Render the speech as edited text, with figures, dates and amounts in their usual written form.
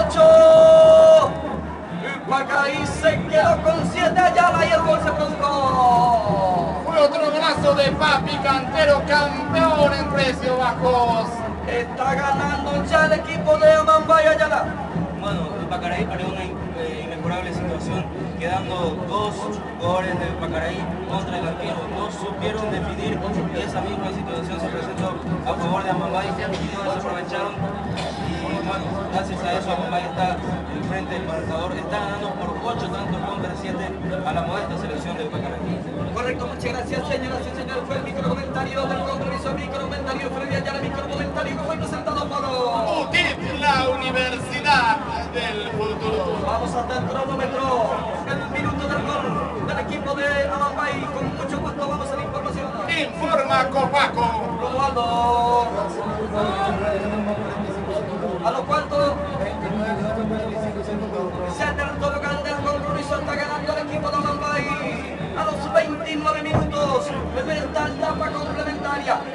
8. Pacaraí se quedó con 7 Ayala y el gol se produjo. Fue otro golazo de Papi Cantero, campeón en precios bajos. Está ganando ya el equipo de Amambay Ayala. Bueno, el Pacaraí perdió una inmejorable situación, quedando 2 jugadores del Pacaraí contra el arquero. No supieron definir y esa misma situación se presentó a favor de Amambay y no desaprovecharon. Y bueno, gracias a eso Amambay está en frente del marcador, está ganando por 8 tantos contra 7 a la modesta selección del Pacaraí. Correcto, muchas gracias, señoras y señores. Fue el microcomentario del compromiso, microcomentario Freddy Ayala, microcomentario que fue presentado por UTIP, la Universidad del Futuro. Vamos hasta el cronómetro, el minuto del gol del equipo de Amambay. Con mucho gusto vamos a la información. Informa Copaco. Romualdo. A lo cuanto se ha tobogán del compromiso, está ganando el equipo de Amambay. A los 29 minutos, de esta etapa complementaria,